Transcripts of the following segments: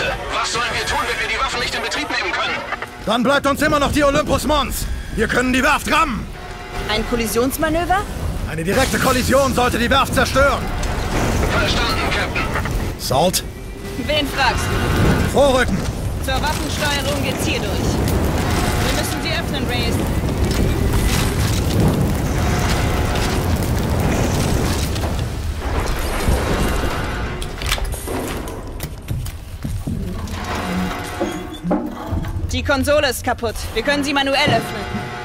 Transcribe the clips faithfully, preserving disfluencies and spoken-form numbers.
bitte. Was sollen wir tun, wenn wir die Waffen nicht in Betrieb nehmen können? Dann bleibt uns immer noch die Olympus Mons. Wir können die Werft rammen. Ein Kollisionsmanöver? Eine direkte Kollision sollte die Werft zerstören. Verstanden, Captain. Salt? Wen fragst du? Vorrücken. Zur Waffensteuerung geht's hier durch. Wir müssen sie öffnen, Reyes. Die Konsole ist kaputt. Wir können sie manuell öffnen.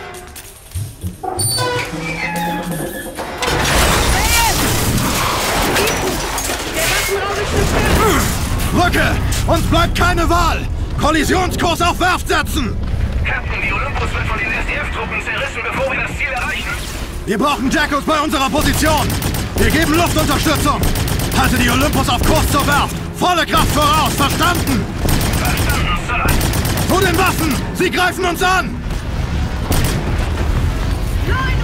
Brücke! Uns bleibt keine Wahl! Kollisionskurs auf Werft setzen! Captain, die Olympus wird von den S D F-Truppen zerrissen, bevor wir das Ziel erreichen. Wir brauchen Jackals bei unserer Position! Wir geben Luftunterstützung! Halte die Olympus auf Kurs zur Werft! Volle Kraft voraus! Verstanden? Verstanden, Sir. Zu den Waffen! Sie greifen uns an! Leute!